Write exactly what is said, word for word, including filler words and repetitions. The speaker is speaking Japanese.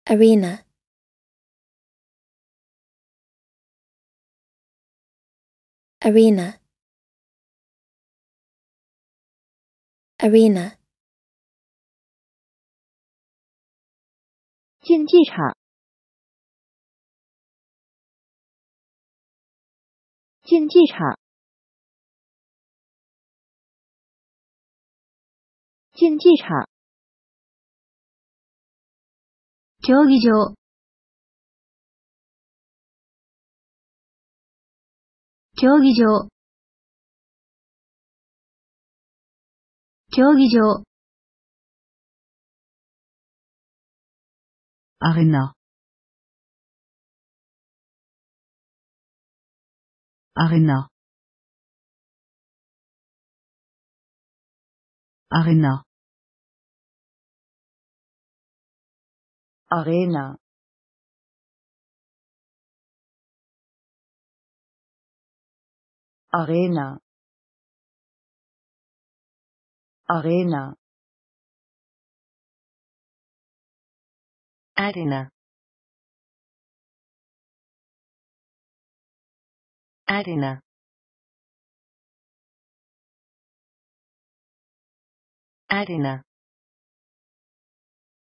arena, arena, arena, 竞技场，竞技场，竞技场， 競技場、競技場、競技場、 アレナ、アレナ、アレナ、アレーナ、アレーナ、アレーナ、 アレナ、アレナ、アレナ。